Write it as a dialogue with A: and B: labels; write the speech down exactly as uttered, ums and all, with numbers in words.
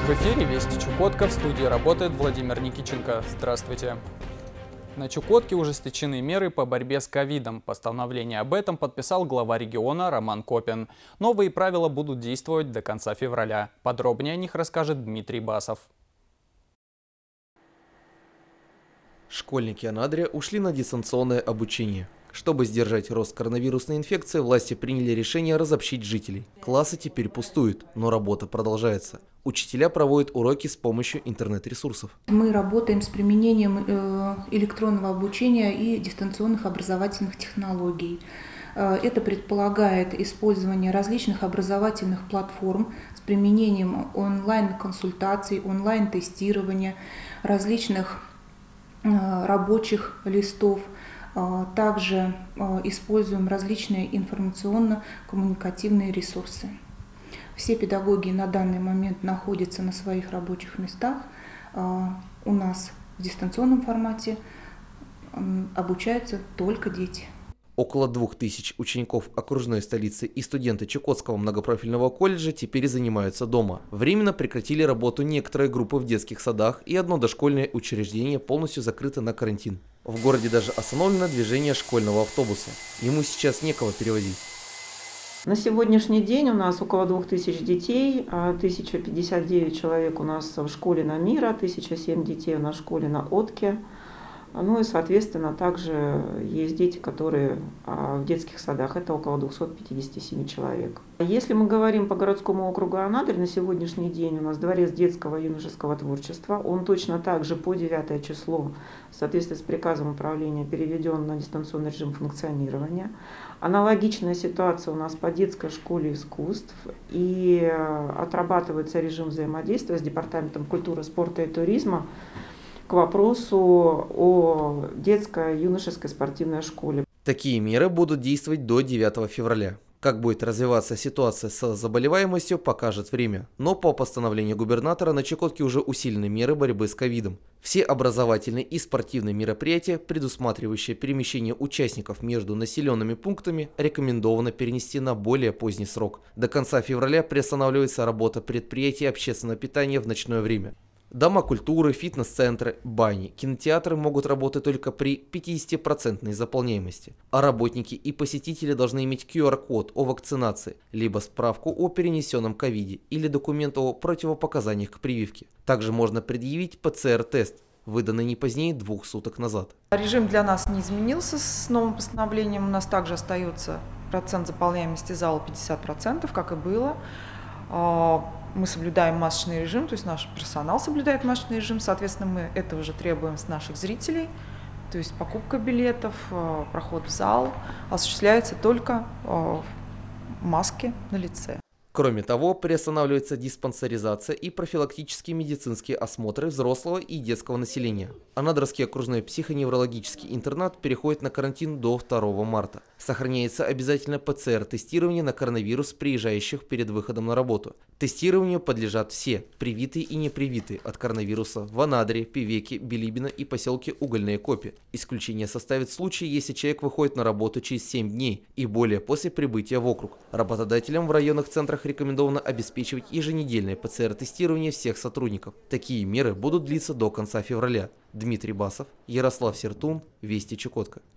A: В эфире «Вести Чукотка», в студии работает Владимир Никиченко. Здравствуйте. На Чукотке ужесточены меры по борьбе с ковидом. Постановление об этом подписал глава региона Роман Копин. Новые правила будут действовать до конца февраля. Подробнее о них расскажет Дмитрий Басов.
B: Школьники Анадыря ушли на дистанционное обучение. Чтобы сдержать рост коронавирусной инфекции, власти приняли решение разобщить жителей. Классы теперь пустуют, но работа продолжается. Учителя проводят уроки с помощью интернет-ресурсов.
C: Мы работаем с применением электронного обучения и дистанционных образовательных технологий. Это предполагает использование различных образовательных платформ с применением онлайн-консультаций, онлайн-тестирования, различных рабочих листов. Также используем различные информационно-коммуникативные ресурсы. Все педагоги на данный момент находятся на своих рабочих местах. У нас в дистанционном формате обучаются только дети.
B: Около двух тысяч учеников окружной столицы и студенты Чукотского многопрофильного колледжа теперь занимаются дома. Временно прекратили работу некоторые группы в детских садах, и одно дошкольное учреждение полностью закрыто на карантин. В городе даже остановлено движение школьного автобуса. Ему сейчас некого перевозить.
D: На сегодняшний день у нас около двух тысяч детей, тысяча пятьдесят девять человек у нас в школе на Мира, тысяча семь детей у нас в школе на Отке. Ну и, соответственно, также есть дети, которые в детских садах, это около двухсот пятидесяти семи человек. Если мы говорим по городскому округу Анадырь, на сегодняшний день у нас дворец детского и юношеского творчества, он точно так же по девятое число в соответствии с приказом управления переведен на дистанционный режим функционирования. Аналогичная ситуация у нас по детской школе искусств, и отрабатывается режим взаимодействия с Департаментом культуры, спорта и туризма к вопросу о детской юношеской спортивной школе.
B: Такие меры будут действовать до девятого февраля. Как будет развиваться ситуация с заболеваемостью, покажет время. Но по постановлению губернатора на Чукотке уже усилены меры борьбы с ковидом. Все образовательные и спортивные мероприятия, предусматривающие перемещение участников между населенными пунктами, рекомендовано перенести на более поздний срок. До конца февраля приостанавливается работа предприятий общественного питания в ночное время. Дома культуры, фитнес-центры, бани, кинотеатры могут работать только при пятидесятипроцентной заполняемости, а работники и посетители должны иметь ку ар код о вакцинации, либо справку о перенесенном ковиде или документ о противопоказаниях к прививке. Также можно предъявить пэ цэ эр тест, выданный не позднее двух суток назад.
E: Режим для нас не изменился с новым постановлением, у нас также остается процент заполняемости зала пятьдесят процентов, как и было. Мы соблюдаем масочный режим, то есть наш персонал соблюдает масочный режим, соответственно, мы этого же требуем с наших зрителей. То есть покупка билетов, проход в зал осуществляется только в маске на лице.
B: Кроме того, приостанавливается диспансеризация и профилактические медицинские осмотры взрослого и детского населения. Анадырский окружной психоневрологический интернат переходит на карантин до второго марта. Сохраняется обязательно пэ цэ эр-тестирование на коронавирус приезжающих перед выходом на работу. Тестированию подлежат все, привитые и непривитые от коронавируса в Анадыре, Певеке, Билибино и поселке Угольные Копи. Исключение составит случай, если человек выходит на работу через семь дней и более после прибытия в округ. Работодателям в районных центрах рекомендовано обеспечивать еженедельное пэ цэ эр-тестирование всех сотрудников. Такие меры будут длиться до конца февраля. Дмитрий Басов, Ярослав Сертун, Вести Чукотка.